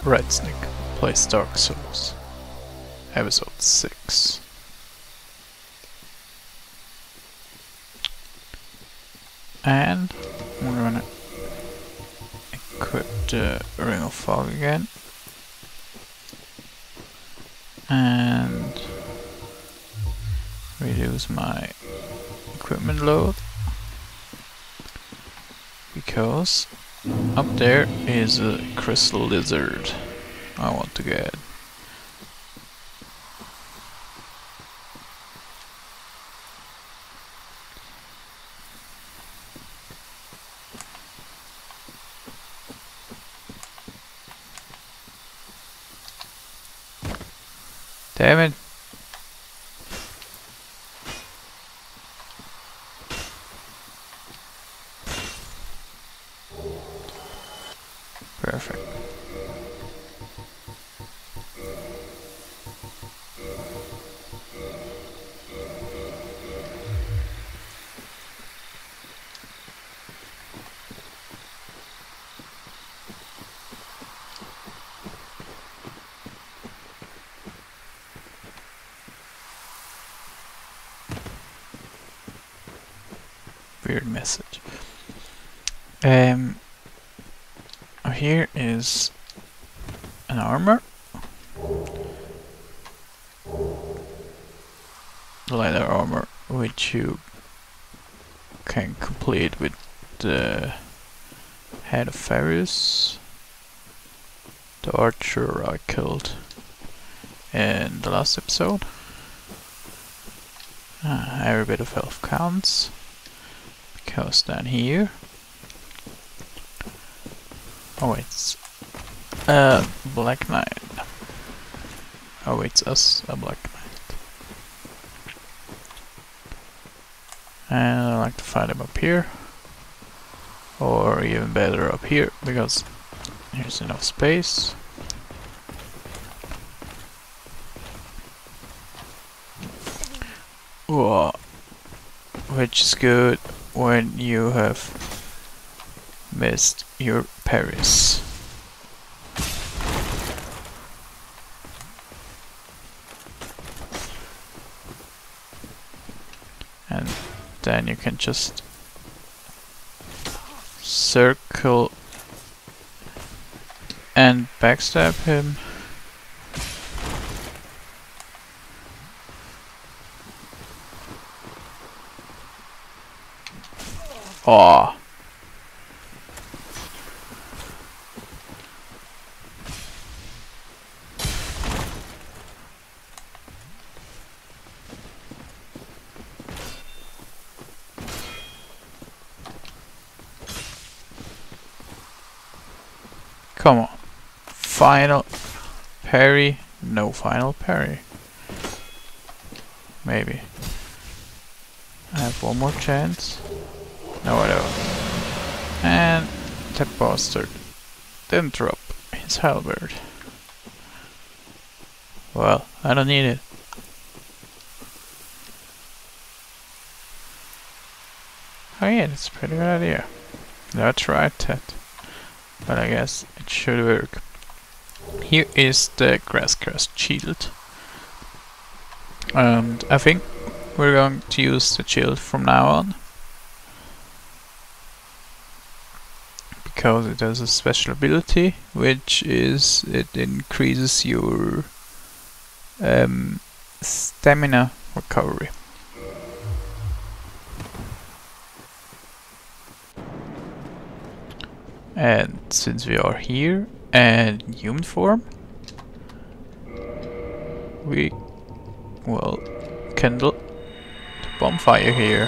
Redsnick plays Dark Souls, episode 6. And we're gonna equip the Ring of Fog again. And reduce my equipment load. Because up there is a crystal lizard I want to get. Damn it. Perfect. Weird message. Here is an armor. Leather armor, which you can complete with the head of Farius, the archer I killed in the last episode. Every bit of health counts, because down here, oh, it's a Black Knight. Oh, it's us, a Black Knight. And I like to fight him up here, or even better up here, because there's enough space. Whoa. Which is good when you have missed your parries. And then you can just circle and backstab him. Aw. Come on. Final parry. No final parry. Maybe. I have one more chance. No, I don't. And that bastard didn't drop his halberd. Well, I don't need it. Oh yeah, that's a pretty good idea. That's right, Ted. But I guess it should work. Here is the Grasscrest shield. And I think we're going to use the shield from now on, because it has a special ability, which is it increases your stamina recovery. And since we are here and human form, we will kindle the bonfire here.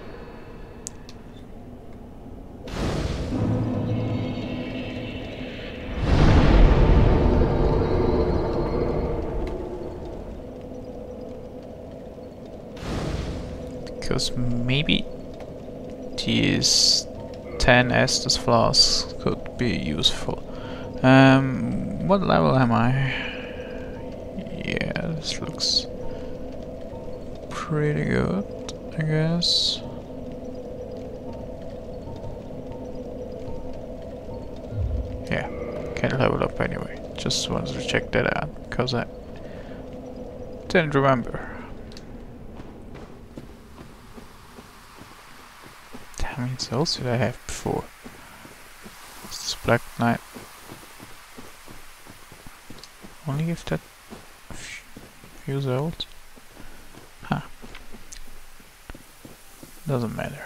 Because maybe these 10 Estus flasks could be useful. What level am I? Yeah, this looks pretty good, I guess. Yeah, can level up anyway. Just wanted to check that out because I didn't remember. How many souls did I have before? This Black Knight only give that a few souls? Huh. Doesn't matter.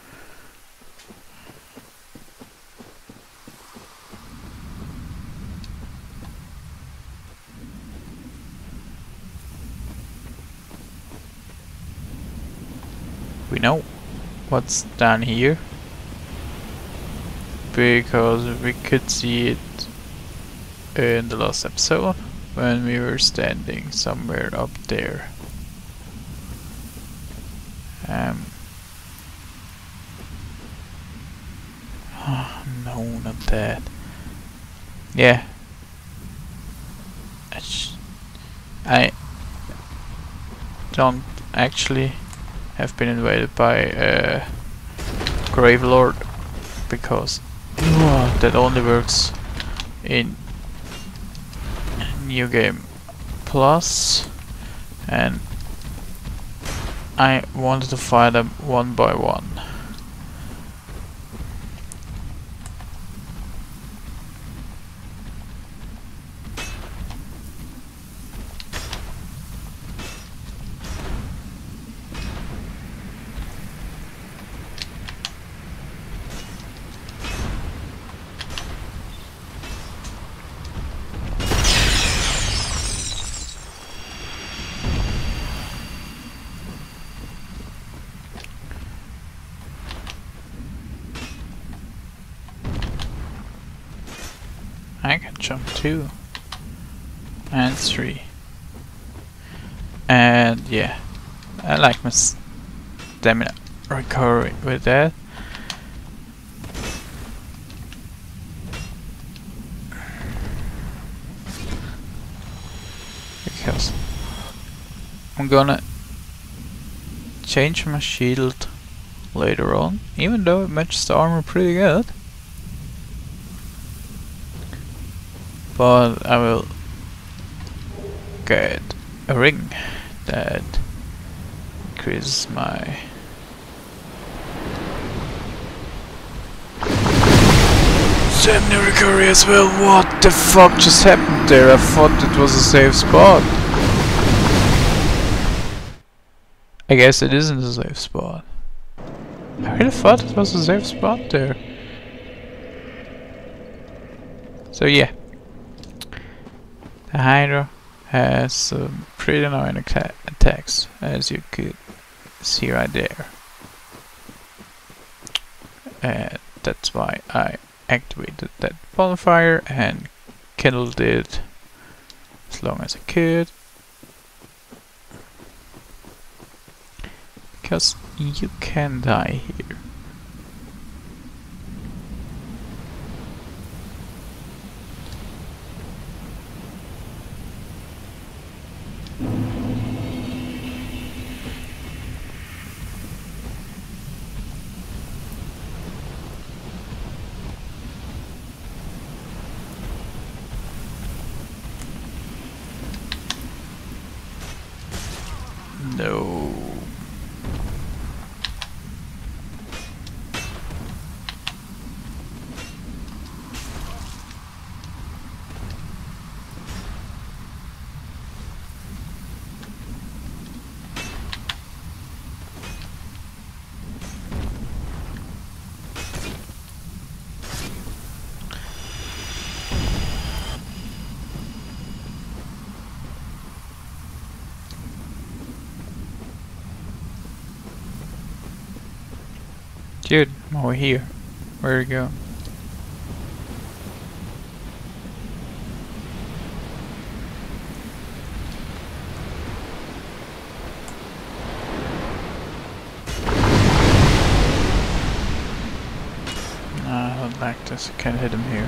We know what's down here because we could see it in the last episode when we were standing somewhere up there. Oh, no, not that. Yeah. I don't actually have been invaded by a Gravelord because that only works in New Game Plus, and I wanted to fight them one by one. I can jump 2 and 3, and yeah, I like my stamina recovery with that. Because I'm gonna change my shield later on, even though it matches the armor pretty good. But I will get a ring that increases my stamina recovery as well. What the fuck just happened there? I thought it was a safe spot. I guess it isn't a safe spot. I really thought it was a safe spot there. So yeah. The Hydra has some pretty annoying attacks, as you could see right there. And that's why I activated that bonfire and kindled it as long as I could. Because you can die here. No. Dude, I'm over here. Where you go? Nah, I don't like this. I can't hit him here.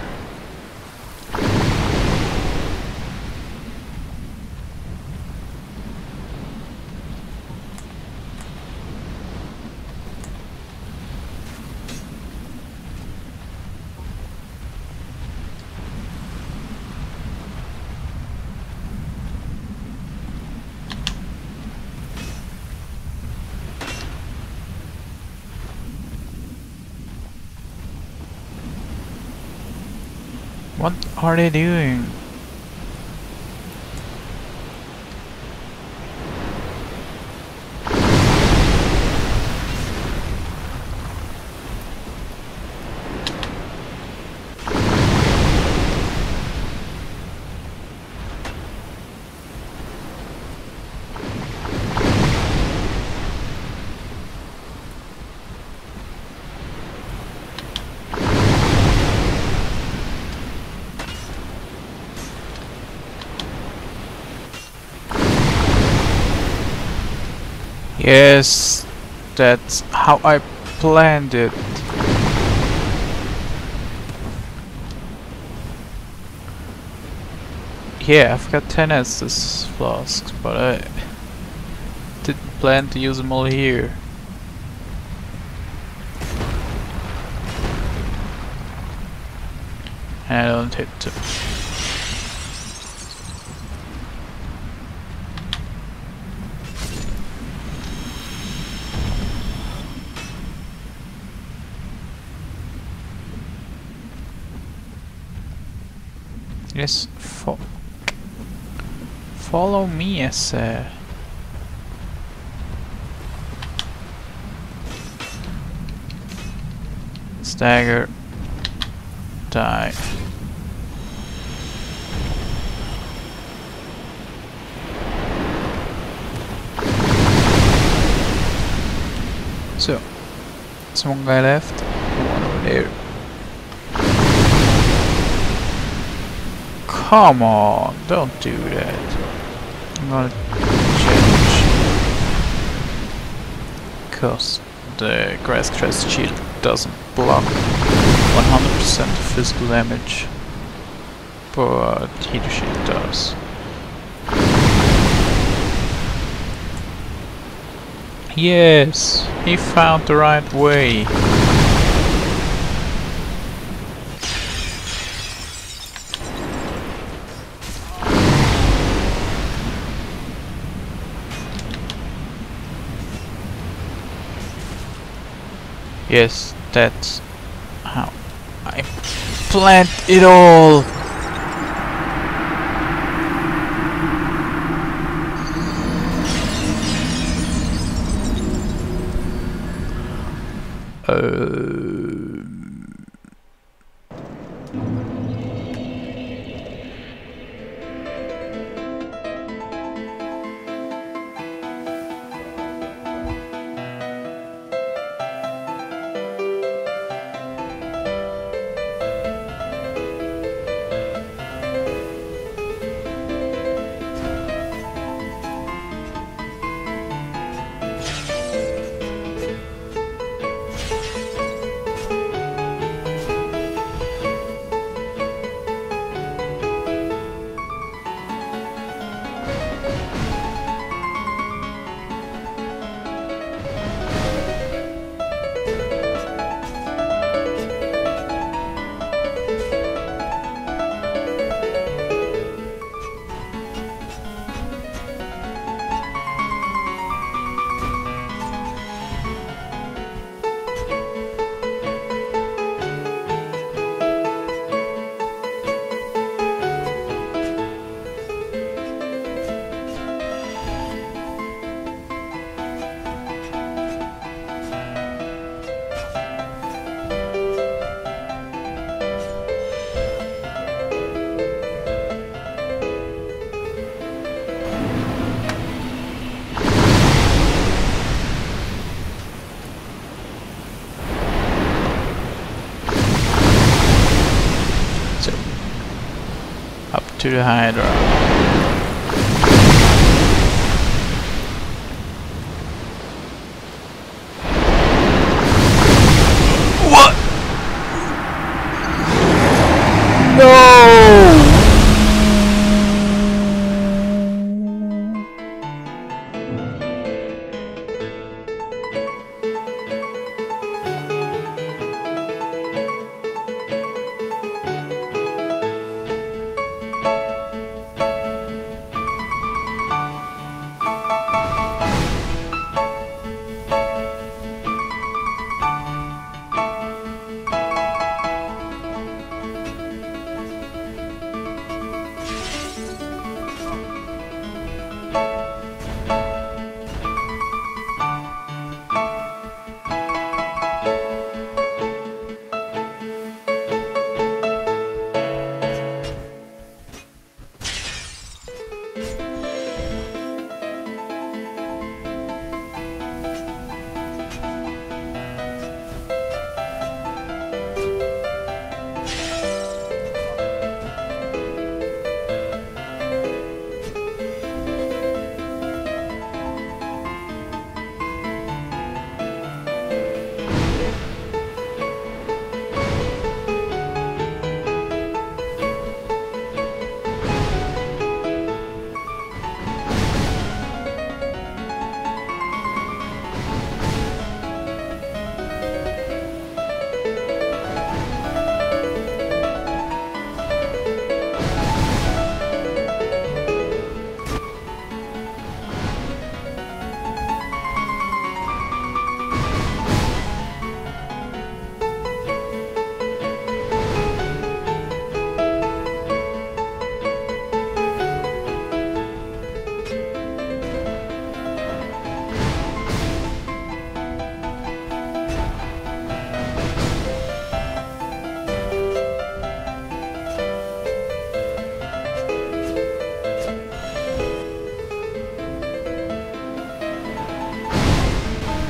What are they doing? Yes, that's how I planned it. Yeah, I've got 10 Estus flasks, but I didn't plan to use them all here. And I don't hit them. Yes, follow me, I said. Stagger. Die. So, there's one guy left, one over there. Come on, don't do that. I'm gonna change. Because the Grass Crest shield doesn't block 100% physical damage, but Heater Shield does. Yes, he found the right way. Yes, that's how I planned it all. To the Hydra. What? No!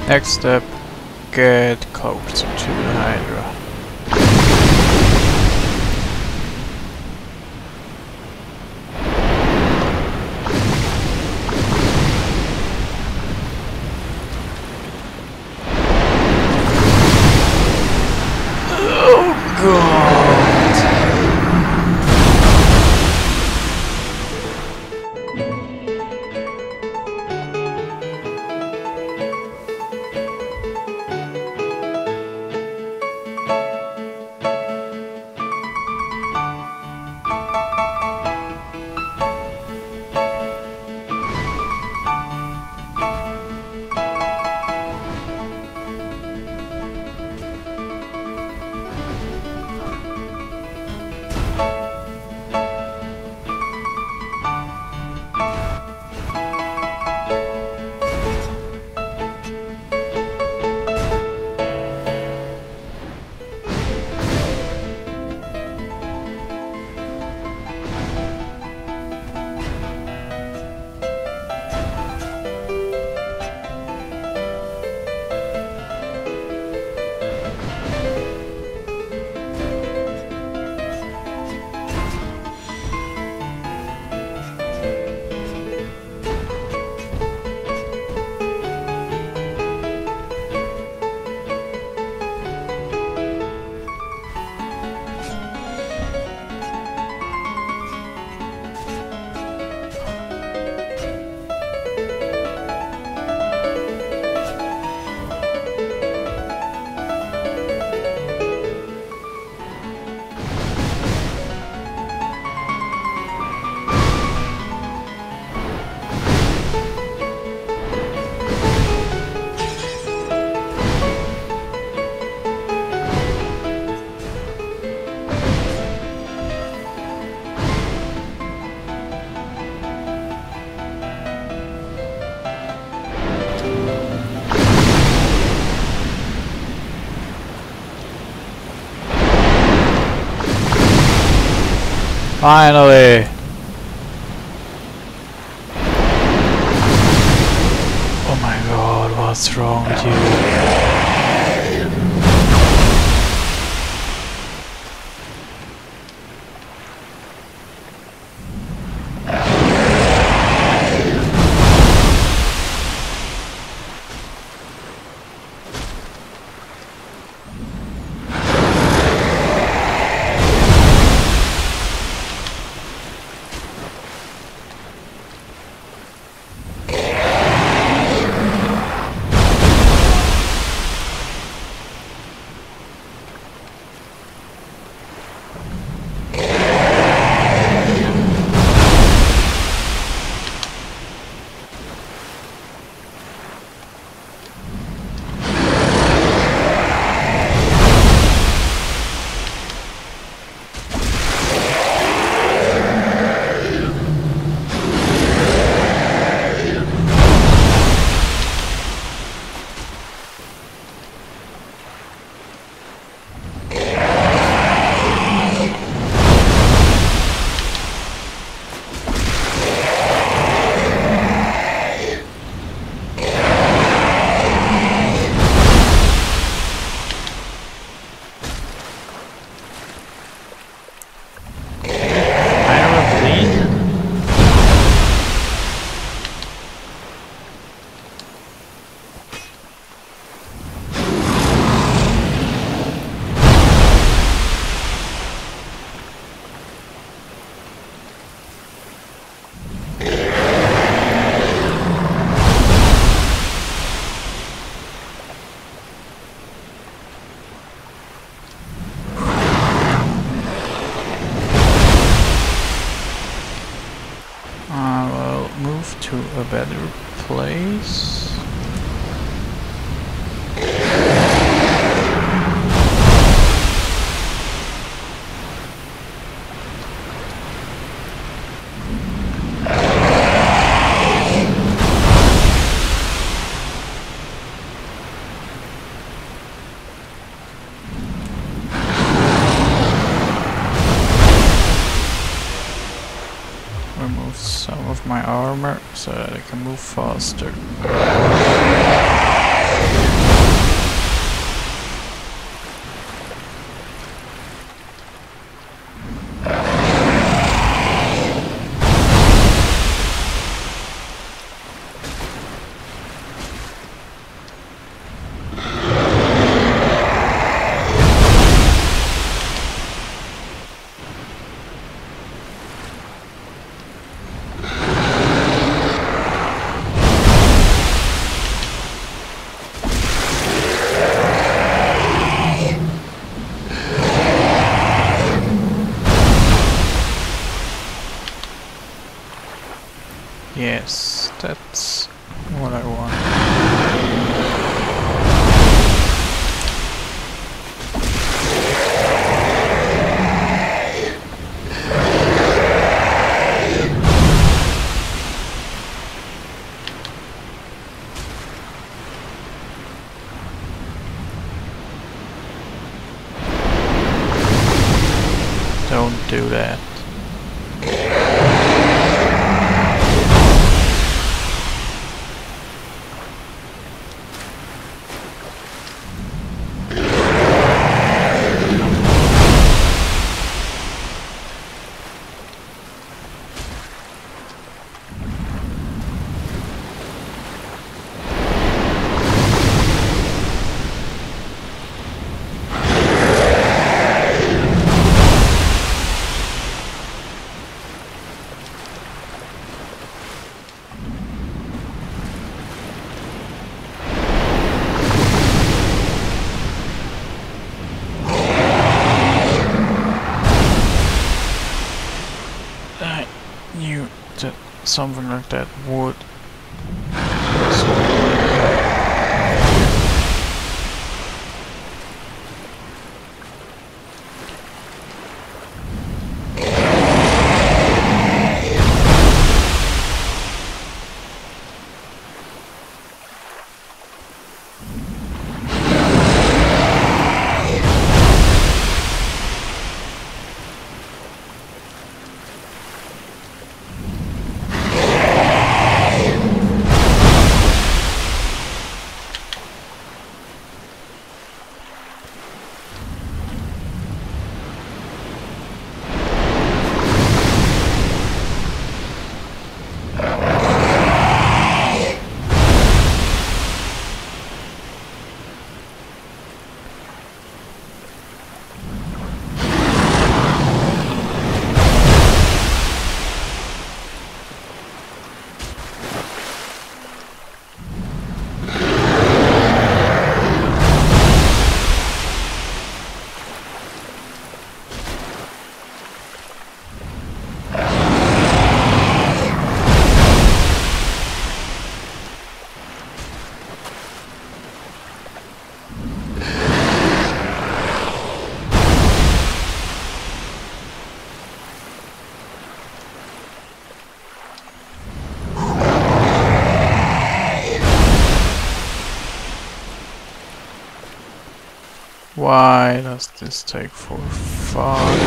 Next step, get closer to the Hydra. Oh god! Finally! Oh my god, what's wrong with you? To a better place. Remove some of my armor so that I can move faster. don't do that. I knew that something like that would. Why does this take for fun?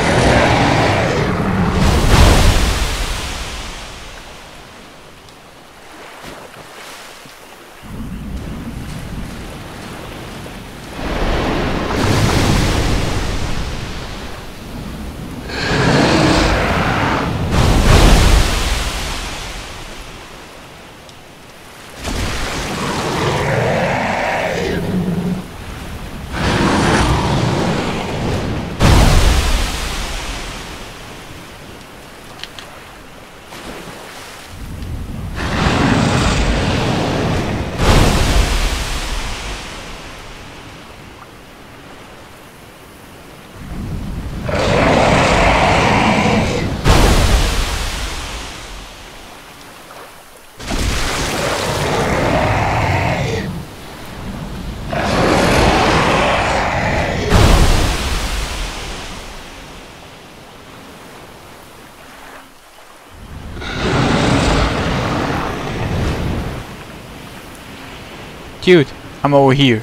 Dude, I'm over here.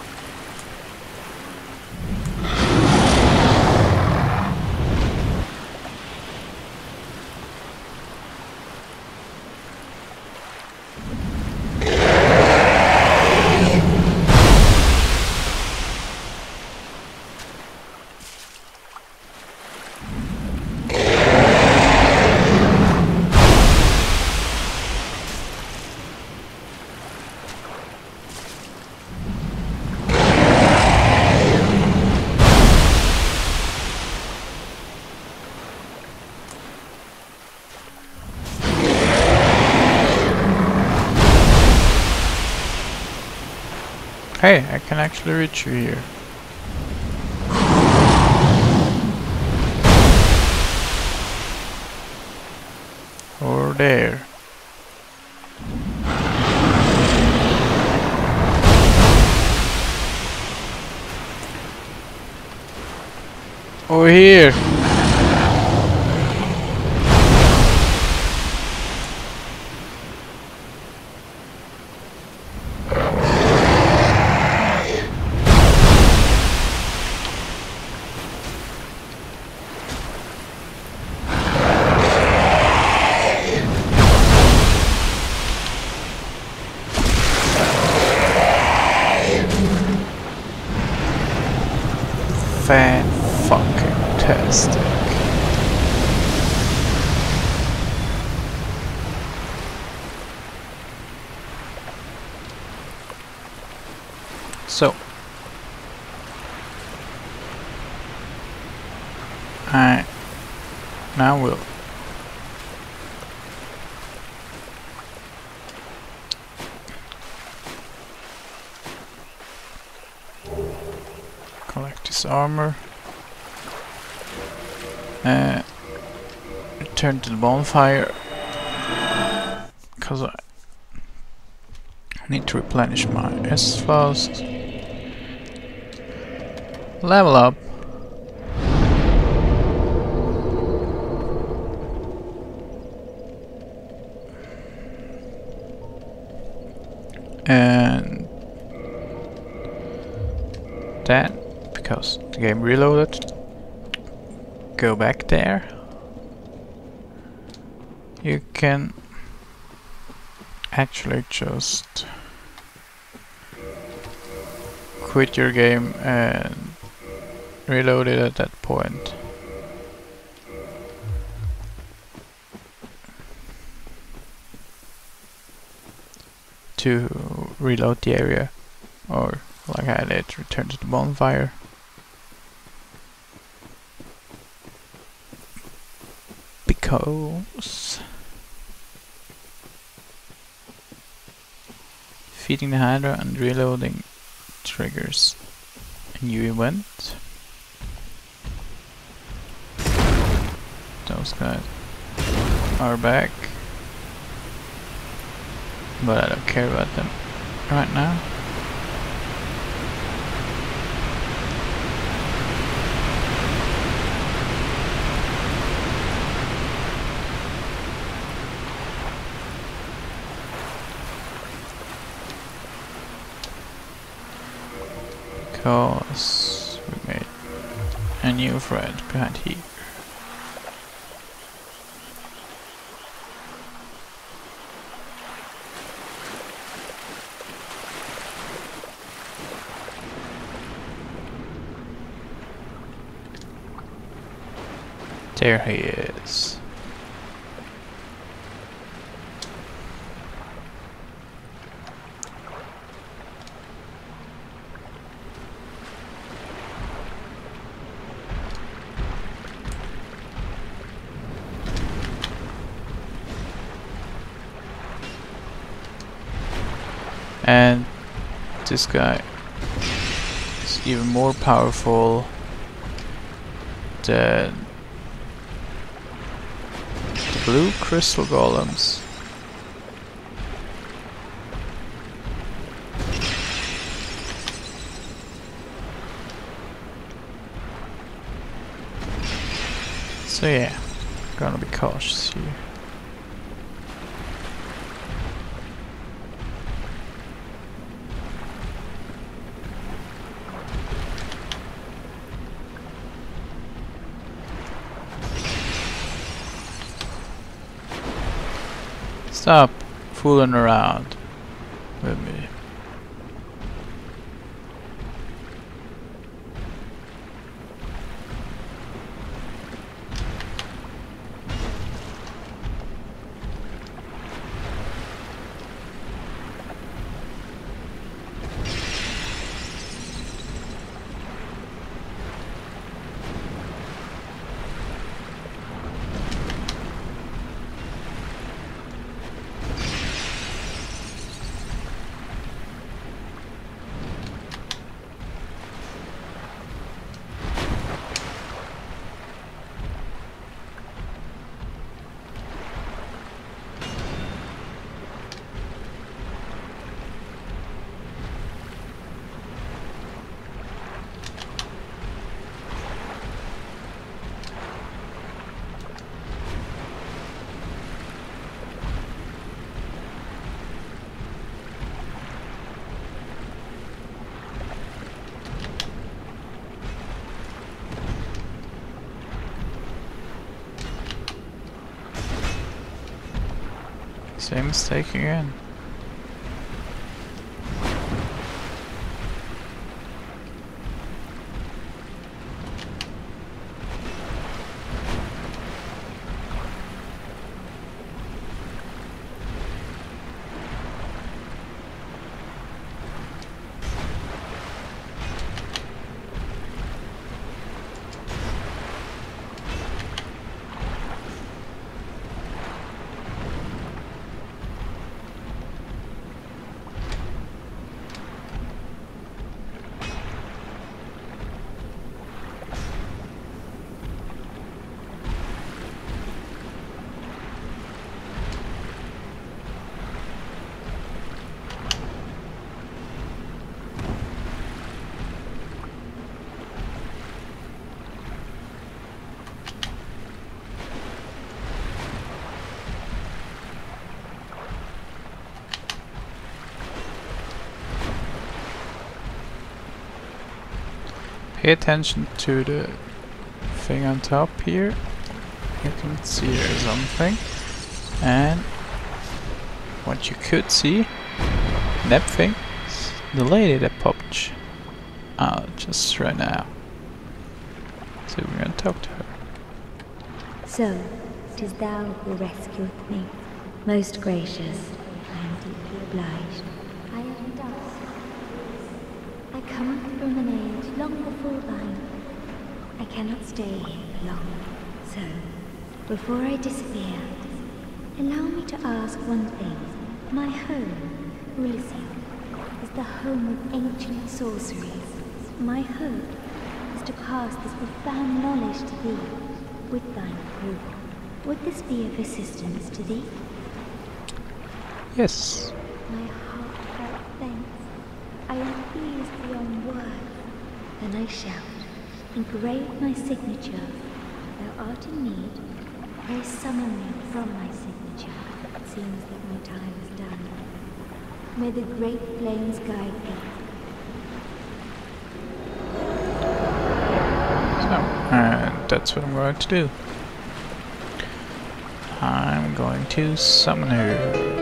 Hey, I can actually reach you here. Or there. Over here. Fan-fucking-tastic. So, I now will collect his armor, return to the bonfire, because I need to replenish my S fast, level up, and then, because the game reloaded, go back there. You can actually just quit your game and reload it at that point. To reload the area, or like I did, return to the bonfire. Because feeding the Hydra and reloading triggers a new event. Those guys are back, but I don't care about them right now. Because we made a new friend behind here. There he is. And this guy is even more powerful than the blue crystal golems. So yeah, gonna be cautious here. Stop fooling around with me. Same mistake again. Pay attention to the thing on top here. You can see there's something. And what you could see, that thing, is the lady that popped out just right now. So we're gonna talk to her. So, 'tis thou who rescueth me. Most gracious, I am deeply obliged. I am dust. I come from an age long before thine. I cannot stay here long. So, before I disappear, allow me to ask one thing. My home, Elysium, is the home of ancient sorceries. My hope is to pass this profound knowledge to thee, with thine approval. Would this be of assistance to thee? Yes. My heartfelt thanks. I am pleased beyond words. Then I shout, engrave my signature. Thou art in need. Pray summon me from my signature. It seems that my time is done. May the great flames guide thee. So, and that's what I'm going to do. I'm going to summon her.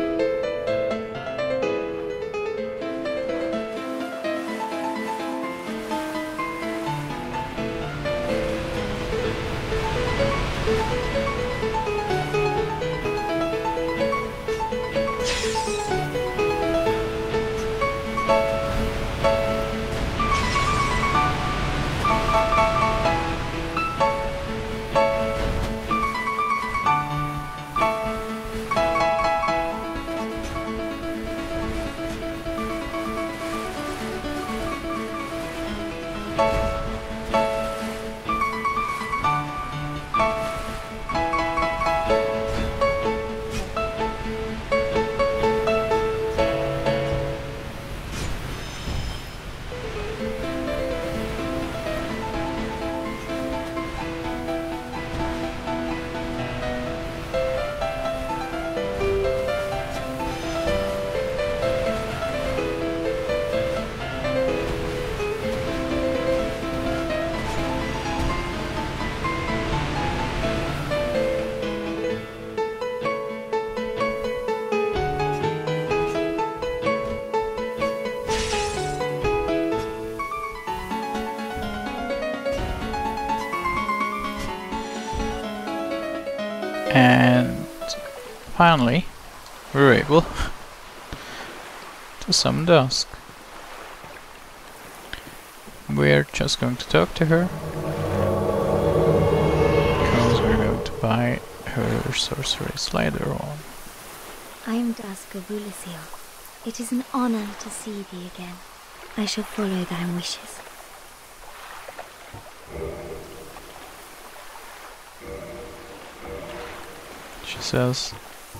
And finally, we're able to summon Dusk. We're just going to talk to her, because we're going to buy her sorceries later on. I am Dusk of Elysium. It is an honor to see thee again. I shall follow thy wishes. She says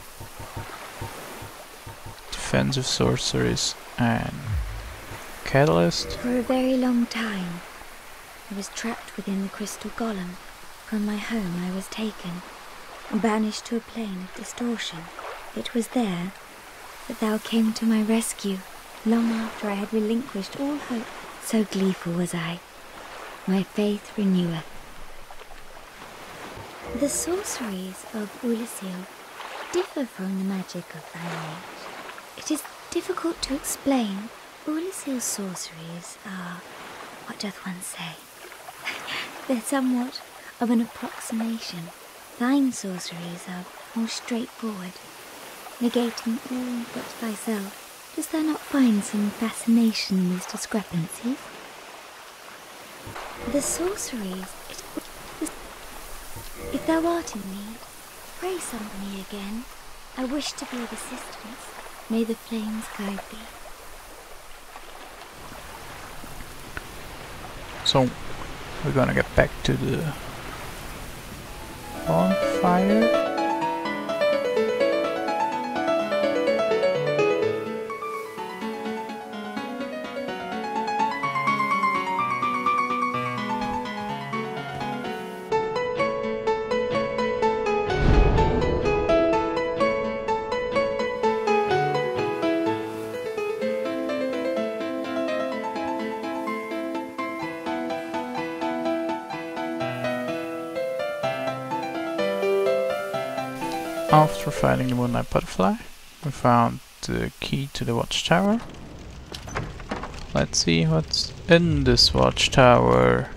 defensive sorceries and catalyst. For a very long time, I was trapped within the crystal golem. From my home I was taken and banished to a plane of distortion. It was there that thou came to my rescue, long after I had relinquished all hope. So gleeful was I. My faith reneweth. The sorceries of Elysium differ from the magic of thine age. It is difficult to explain. Elysium's sorceries are, what doth one say? They're somewhat of an approximation. Thine sorceries are more straightforward, negating all but thyself. Dost thou not find some fascination in these discrepancies? The sorceries... If thou art in need, pray summon me again. I wish to be of assistance. May the flames guide thee. So, we're gonna get back to the bonfire. After fighting the Moonlight Butterfly, we found the key to the watchtower. Let's see what's in this watchtower.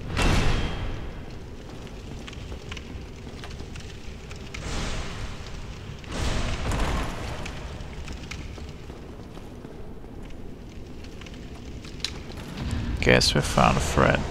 Guess we found a friend.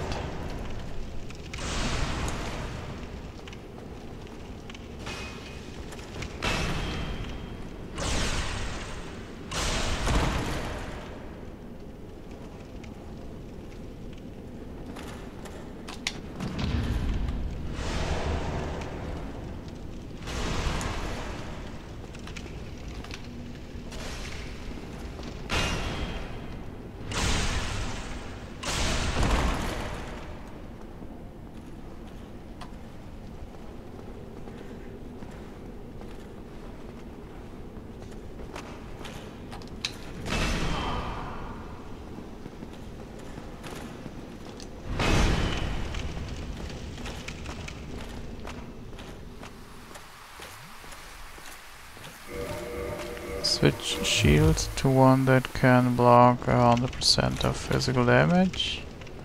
Switch shield to one that can block 100% of physical damage.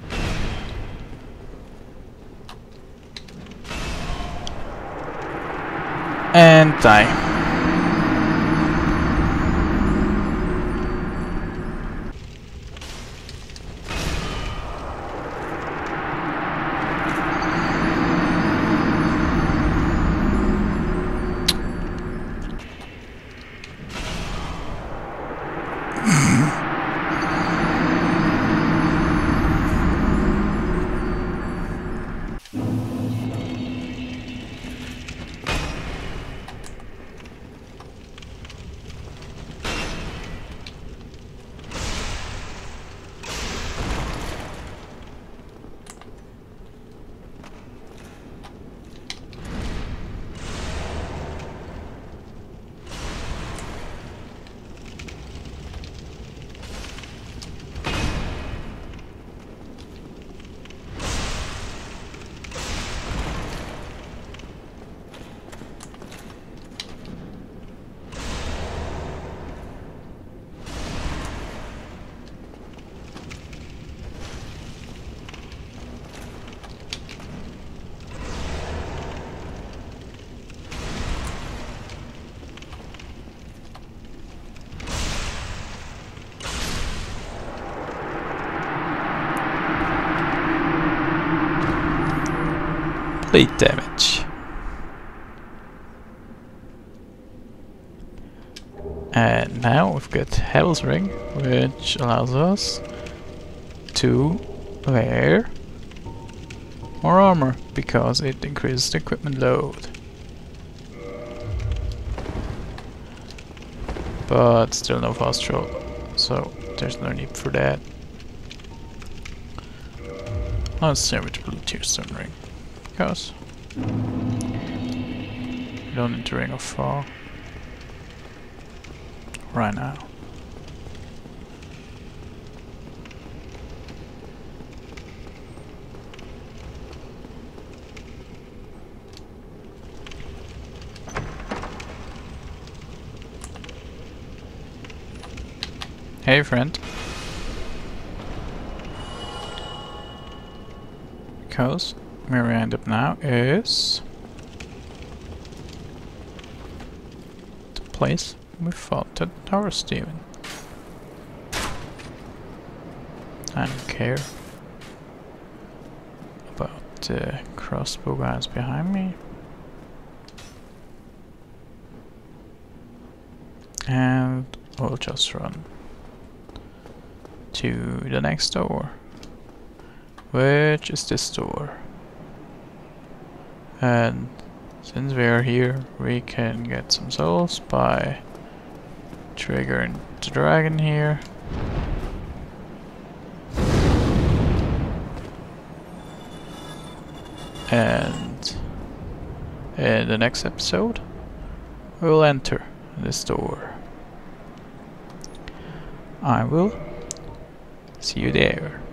And die. Bleed damage. And now we've got Heaven's Ring, which allows us to wear more armor because it increases the equipment load. But still no fast travel, so there's no need for that. Let's start with the blue Tearstone ring, because we don't need the Ring of Fog right now. Hey friend. Because where we end up now is the place we fought the Tower Steven. I don't care about the crossbow guys behind me. And we'll just run to the next door, which is this door. And since we are here, we can get some souls by triggering the dragon here. And in the next episode, we'll enter this door. I will see you there.